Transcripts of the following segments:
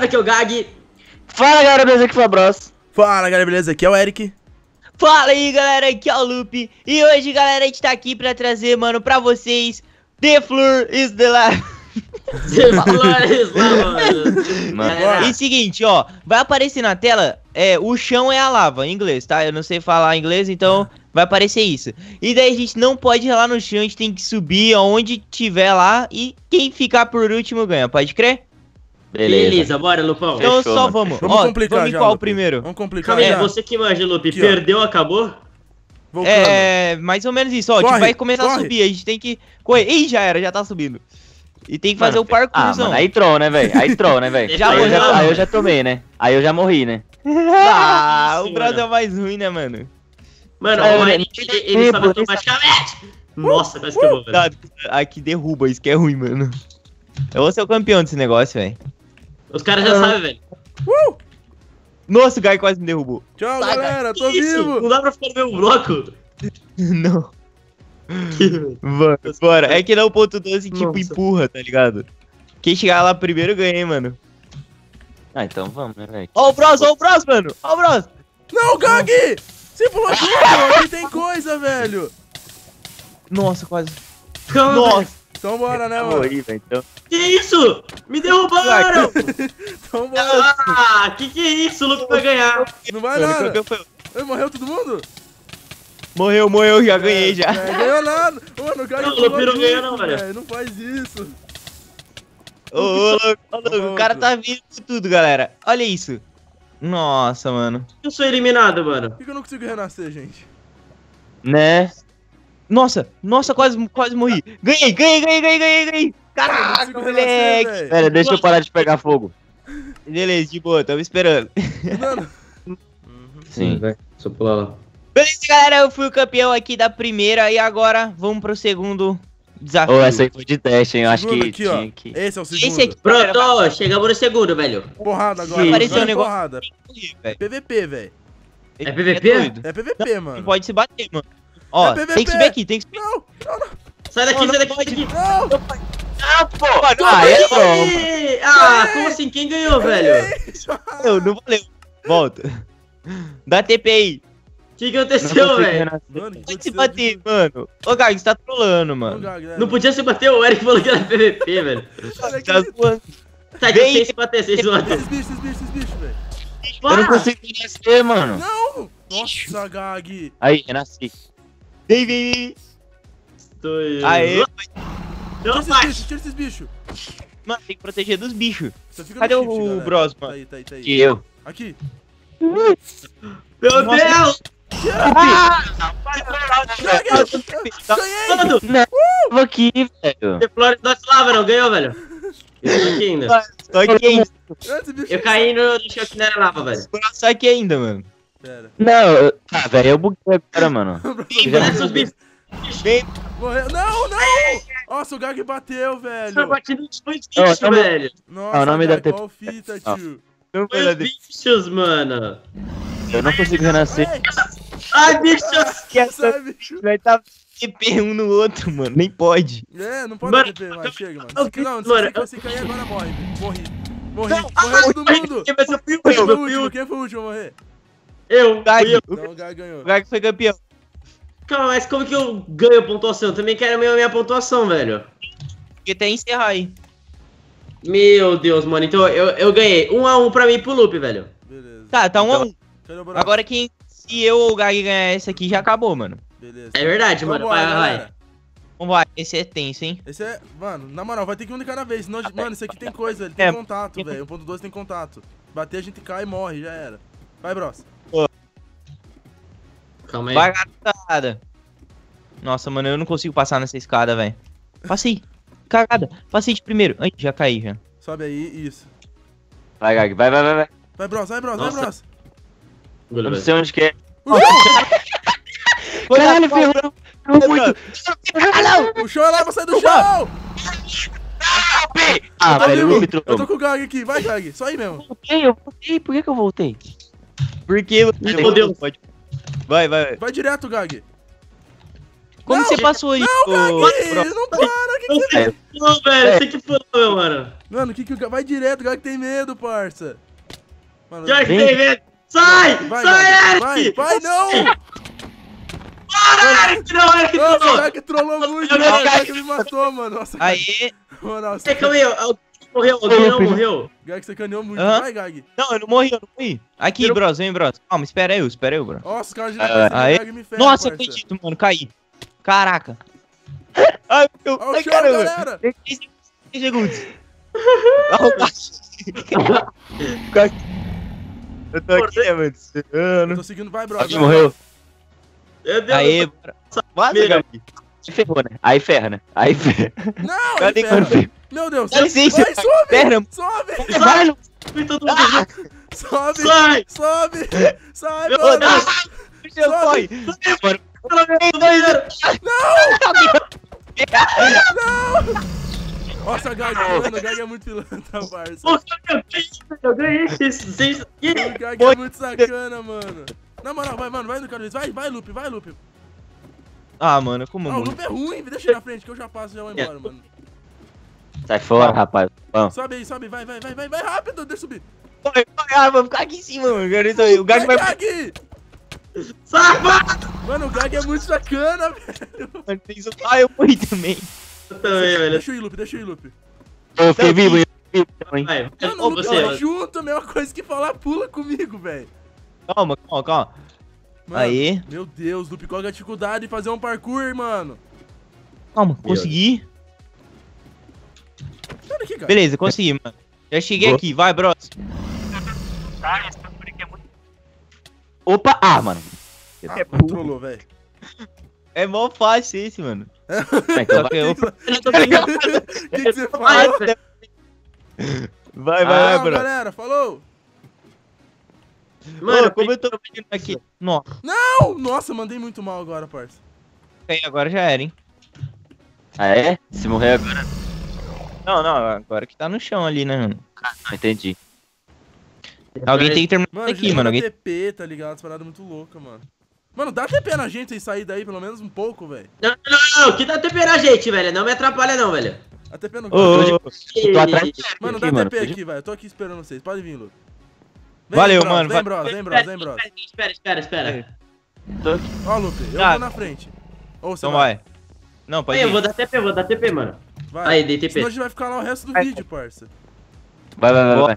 rapaziada, aqui é o Gag. Fala galera, beleza? Aqui foi o Bros. Fala galera, beleza? Aqui é o Eric. Fala aí galera, aqui é o Lupe. E hoje galera, a gente tá aqui pra trazer, mano, pra vocês The Floor is the Life. Você falou isso lá, mano. E seguinte, ó, vai aparecer na tela, o chão é a lava, em inglês, tá? Eu não sei falar inglês, então vai aparecer isso. E daí a gente não pode ralar no chão, a gente tem que subir aonde tiver lá e quem ficar por último ganha, pode crer? Beleza, bora, Lupão. Então Fechou, só mano. vamos. Vamos Ó, complicar vamos em já, qual Lupe. primeiro? Vamos complicar Calma aí, já. você que manja, Lupe. Aqui, ó. Perdeu, acabou? Voltando. Mais ou menos isso, ó, a gente Corre, vai começar a corre. subir, a gente tem que correr. Ih, já era, já tá subindo. E tem que fazer o Ah, parkourzão. mano, aí troll, né, velho? Aí troll, né, velho? Já aí, morreu, aí eu já tomei, né? Aí eu já morri, né? Ah, o Senhora. Brasil é o mais ruim, né, mano? Mano, É, o né? Eric, ele sobe automaticamente. Nossa, quase que eu vou, velho. Cuidado, aqui derruba, isso que é ruim, mano. Eu vou ser o campeão desse negócio, velho. Os caras já sabem, velho. Nossa, o Guy quase me derrubou. Tchau, Sai, galera, tô que isso? vivo. Não dá pra ficar no mesmo bloco? Não. Bora. É que não o ponto 12, tipo, Nossa. empurra, tá ligado? Quem chegar lá primeiro ganha, hein, mano. Ah, então vamos, né, velho? Ó o Bros, mano. Ó o Bros. Não, Gag! Você pulou tudo, aqui tem coisa, velho. Nossa, quase. Calma, velho. Nossa. Então bora, né, Eu mano? morri, velho, então. Que isso? Me derrubaram! Então bora. Ah, que é isso? O Lupe vai ganhar. Não vai Mano, nada. campeão foi eu. Oi, morreu todo mundo? Morreu, já ganhei já. Ganhou nada. Mano, o Gag Não, o pulou Lupe não junto, ganhou não, velho. Não faz isso. Ô, louco, o cara tá vindo de tudo, galera. Olha isso. Nossa, mano. Eu sou eliminado, mano. Por que eu não consigo renascer, gente? Né? Nossa, quase morri. Ganhei. Caralho, Não consigo renascer, moleque. velho. Pera, deixa eu parar de pegar fogo. Beleza, de boa, tamo esperando. Mano, Sim. Vai, só pular lá. Beleza, galera, eu fui o campeão aqui da primeira e agora vamos pro segundo desafio. Ô, essa aí foi de teste, hein? Eu acho segundo que aqui, ó. tinha que... Esse é o segundo. Esse aqui, Pronto, ó, chegamos no segundo, velho. Porrada agora. Sim. Apareceu Agora um negócio- porrada. velho. PVP, velho. É PVP? doido. É PVP, Não mano. pode se bater, mano. Ó, É PVP. tem que subir aqui, tem que subir. Não, Sai daqui, Não, sai não daqui, pode. sai daqui. não. Ah, pô! Mano, Ah, é bom. Ih, ah, como assim? Quem ganhou, velho? não valeu. Volta. Dá TP aí. O que aconteceu, velho? Mano, que Pode se aconteceu bater, mano. Ô, Gag, você tá trolando, com o mano. Gag, né? Não podia se bater, o Eric falou que era PVP, velho. Olha aqui. Tá zoando. Tá, Vem. sem se bater, sem se bater. Esses bichos, velho. Eu não consigo renascer, mano. Não! Nossa, Gag. Aí, renasci. Vem. Dois. Aê. Não, vai. Tira esses bichos. Mano, tem que proteger dos bichos. Só fica no Cadê shift, o galera. Bros, Tá mano? aí, tá aí, tá aí. Que eu. Aqui. Meu Nossa. Deus! Ganhei! Mano, Tava aqui, velho. The Flores não se lava, não. Ganhou, velho. Eu tô aqui ainda. Tô aqui ainda. Esse bicho. Eu caí no chão que não era lava, velho. Tô aqui ainda, mano. Pera. Não, ah, velho, eu buguei agora, mano. Já- Parece os bichos. Vem. Morreu. Não! Nossa, o Gag bateu, velho. Só bati nos dois Não, bichos, não, velho. Nossa, Ah, o nome da Gag, TP. qual fita, Ah. tio? Não Foi foi os bichos, mano. Eu não consigo renascer. Ei, Ai, bicho! que essa sai, bicho. vai tá TP um no outro, mano. Nem pode. É, não pode Mano, TP mais, chega, mano. eu- Não, mano, se você cair agora, morre, velho. Morri. Morri Ai, todo mundo. Mas eu fui o Quem foi o último, último? Quem foi o último a morrer? eu. Gag. Fui eu. Então o Gag ganhou. O Gag foi campeão. Calma, mas como que eu ganho pontuação? Eu também quero a minha pontuação, velho. Porque até encerrar aí. Meu Deus, mano. Então eu ganhei 1-1 pra mim e pro Lupe, velho. Beleza. Tá 1-1. Cadê o Bros? Agora se eu ou o Gag ganhar essa aqui, já acabou, mano. Beleza. É verdade, Então mano. bora, Vai, vai. galera. Vamos lá, esse é tenso, hein? Esse é, mano, na moral, vai ter que um de cada vez. Senão, mano, esse aqui tem coisa, ele tem É. contato, velho. 1.2 tem contato. Bater, a gente cai e morre, já era. Vai, Bros. Calma aí. Vai, garotada. Nossa, mano, eu não consigo passar nessa escada, velho. Passei. Cagada. Passei de primeiro. Ai, já caí, já. Sobe aí, isso. Vai, Gag, vai. Vai, Bros, vai, Nossa. Bros. Eu não sei onde que é. Caralho, ferrou. Ferrou muito. O chão é lá pra sair do chão! Ah, Eu tô velho, vivo. eu me Eu tô trollou. com o Gag aqui, vai, Gag. Só aí mesmo. Eu voltei, por que eu voltei? Por que? Meu Deus. Pode. Vai. Vai direto, Gag. Como você passou aí? Não, Gag, Bro? não para, o que você fez? Não, velho, você que pulou, meu mano. Mano, vai direto, o Gag tem medo, parça. Mano, Já que tem medo. Sai! vai, Sai, vai, Eric! vai, não! Para, Eric! Não, Eric Nossa, o trollou! Gag trollou muito, mano, o Gag me matou, mano. Nossa, Aí. na moral, Ei, calma aí, alguém morreu, alguém não morreu? Gag sacaneou muito. Aham. Vai, Gag. Não, eu não morri, eu não morri. Aqui, bros, vem, bros. Calma, espera eu, bro. Nossa, os caras de o Aí. Gag me ferra, Nossa, eu parça. acredito, mano, caí. Caraca. Ai, meu. Ó o Ai, chão, caramba. galera. 3 segundos. Ó, o gato. Eu tô aqui, né, mano? Eu tô seguindo, vai, bro. Alguém vai. morreu? Meu Deus, Aê, vaza, Mira. Gabi. Se ferrou, né? Aí ferra, né? Aí ferra. Não, Cadê ele ferra. quando- Meu Deus. Dá licença, Vai, sobe. perna. Sobe. Vai, Lu. foi todo mundo junto. Sobe. Sai! Sobe. Sai, Meu mano. Deus. Meu Sobe. pai. Pelo menos, banheiro. Nossa, Gag, mano, o Gag é muito pilantra, parça. Pô, eu ganhei esse. Vocês. O Gag é muito sacana, mano. Na moral, vai, mano, vai no cara. Vai, Lupe, vai, Lupe. Ah, mano, como Ah, o muito? Lupe é ruim, deixa ele na frente que eu já passo e já vou embora, mano. Sai fora, rapaz. Vamos. Sobe aí, sobe, vai rápido, deixa eu subir. Vai, vou ficar aqui em cima, mano. Quero isso aí. O Gago vai. Gag! Sai, mano! Mano, o Gag é muito sacana, velho. Ah, eu morri também. Eu também, velho. Deixa eu ir, Lupe. Eu fiquei vivo, eu fiquei vivo, hein? Vai, Mano, ô, o Lupe você, tá junto, a mesma coisa que falar pula comigo, velho. Calma. Mano, Aí. Meu Deus, Lupe, qual que é a dificuldade de fazer um parkour, mano? Calma, consegui. Sai daqui, cara. Beleza, consegui, mano. Já cheguei Boa. aqui, vai, bros. Opa! Ah, mano. Ah, trollou, velho. É mó fácil esse, mano. Então Só que eu... O que você falou? Vai, Ah, bro. galera, falou. Mano, Ô, como eu tô pedindo aqui. Nossa, Não! Nossa, mandei muito mal agora, parça. agora já era, hein. Ah, é? Se morrer agora. Não, agora que tá no chão ali, né, mano. Não entendi. Alguém tem que terminar Mano, a aqui, gente mano. dá Alguém... TP, tá ligado? As paradas muito loucas, mano. Mano, dá TP na gente e sair daí pelo menos um pouco, velho. Não, que dá TP na gente, velho. Não me atrapalha, não, velho. A TP no Ô, Eu tô atrás de Mano, aqui, dá TP aqui, velho. Eu tô aqui esperando vocês. Pode vir, Lu. Vem, Valeu, bros, mano, Vem, vai- bros. Espera. Ó, Lupe, eu Tá. vou na frente. Ou você Então vai. Não, pode Aí, eu ir. vou dar TP, mano. Vai. Aí, dei TP. Senão a gente vai ficar lá o resto do vídeo, parça. Vai.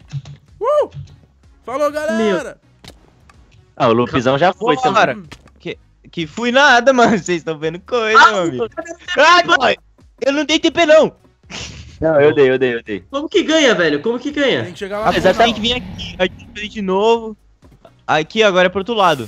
Falou, galera! Ah, o Lupizão já foi também. Bora. Que fui nada, mano. Vocês estão vendo coisa, meu amigo. Ai, boy. Eu não dei TP, não. Não, eu dei. Como que ganha, velho? Como que ganha? Tem que chegar lá. Apesar tem que vir aqui. Aqui de novo. Aqui, agora é pro outro lado.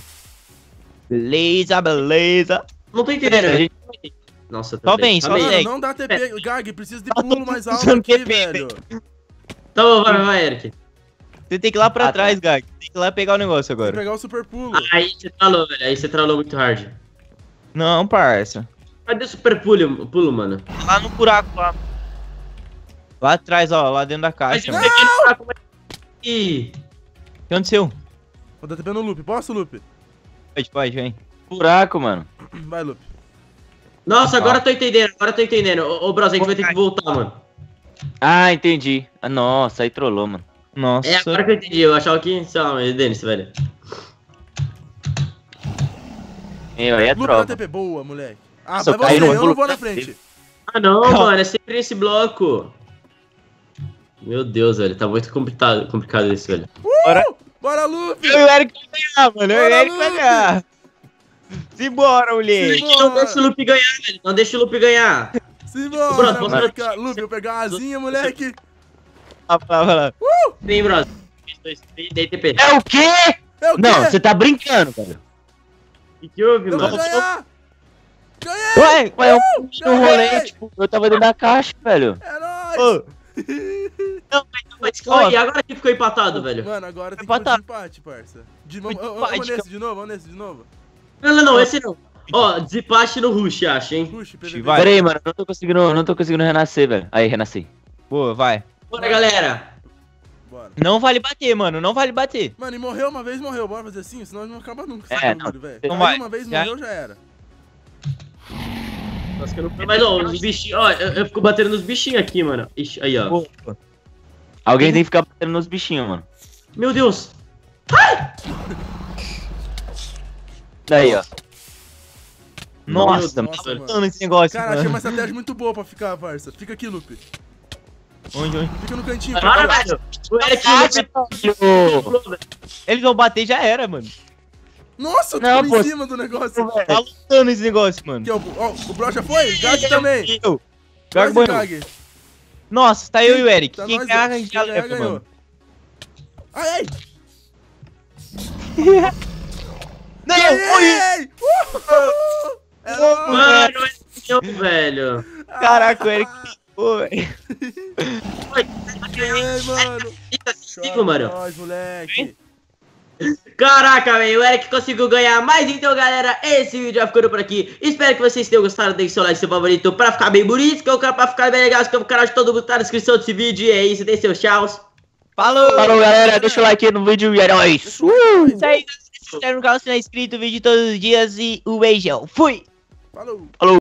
Beleza. Não tô entendendo, A velho. gente- Nossa, Só também. vem, só Calma aí. vem. Mano, não dá TP. Gag, precisa de Tá pulo todo mais mundo alto usando aqui, TP, velho. Tá bom, vai, Eric. Você tem que ir lá pra Ah, tá. trás, Gag. Tem que ir lá pegar o negócio Tem que agora. pegar o super pulo. Aí você trolou, velho. Aí você trolou muito hard. Não, parça. Cadê o super pulo, mano? Lá no buraco lá. Lá atrás, ó. Lá dentro da Mas caixa. eu Mano. peguei no buraco, mas- Ih, O que aconteceu? Vou dar TP no Lupe. Posso, Lupe? Pode, vem. Buraco, mano. Vai, Lupe. Nossa, agora eu tô entendendo. Ô, Bros, a gente vai ter que voltar, mano. Ah, entendi. Ah, nossa, aí trollou, mano. Nossa. É, agora que eu entendi. Eu achava que, sei lá, mas Denis, velho. Meu, aí é Lupe, dá tropa. TP. Boa, moleque. Ah, Nossa, vai eu caí você. no Eu não pulo. vou na frente. Ah, não, mano. É sempre nesse bloco. Meu Deus, velho. Tá muito complicado isso, velho. Bora, Lupe! Eu e o Eric vai ganhar, mano. Eu e o Bora, Eric vai Lupe! ganhar. Simbora, moleque. Simbora. Não deixa o Lupe ganhar, velho. Não deixa o Lupe ganhar. Simbora, Pronto, posso- moleque. Lupe, eu pegar a asinha, moleque. Vai lá. Vem, Bros. 3, 2, 3, dei TP. É o quê? É o quê? Não, você tá brincando, velho. O que houve, Eu vou mano? ganhar! Ganhei! Ué, Ué, eu no rolê, tipo, eu tava dentro da caixa, velho. É nóis! ô. Mas calma aí, agora que ficou empatado, velho. Mano, agora tem que Empatar. ir de empate, parça. Foi de Vamos empate, nesse de novo, vamos nesse de novo. Não, esse não. Ó, desempate no rush, acho, hein? Puxa, PVP. Vai. Pera aí, mano, eu não tô conseguindo renascer, velho. Aí, renasci. Boa, vai. Bora, galera. Bora. Não vale bater, mano. Não vale bater. Mano, e morreu uma vez, morreu. Bora fazer assim, senão não acaba nunca É, esse bagulho, velho. Então Aí vai. uma vez Já- morreu, já era. Nossa, que eu não fui. Mas, ó, os bichinhos, ó, eu fico batendo nos bichinhos aqui, mano. Ixi, aí, ó. Opa. Alguém tem que ficar batendo nos bichinhos, mano. Meu Deus. Daí, ó. Nossa, Nossa, mano. mano. Esse negócio, Cara, achei uma mano. estratégia muito boa pra ficar, Varsa. Fica aqui, Lupe. Onde? Fica no cantinho. Para, pra- velho. O Eric Eles vão bater já era, mano. Nossa, eu tô Não, em pô. cima do negócio. Tá lutando esse negócio, mano. Aqui, ó, o Bro já foi? Gag também. Eu. Quase Gag, Gag. Nossa, tá eu e o Eric. Tá Quem nós ganhar, a dois. gente já Quem ganhar, leva, ganhou. mano. Ai, ai. Não, Ganhei! Uhul! É nóis. Mano, é meu, velho. Caraca, o Eric. Oi. Ganhei, mano. Fica, mano. Nós, moleque. Caraca, velho, o Eric conseguiu ganhar. Mas então, galera, esse vídeo já ficando por aqui. Espero que vocês tenham gostado. Deixe seu like, seu favorito pra ficar bem bonito. Que eu quero pra ficar bem legal. Se o canal de todo mundo tá na descrição desse vídeo. E é isso, dê seus tchauz. Falou. Falou, galera. Deixa o like aí no vídeo e é nóis. Isso aí, se inscreve no canal se não é inscrito. Vídeo todos os dias e o beijão. Fui. Falou. Falou.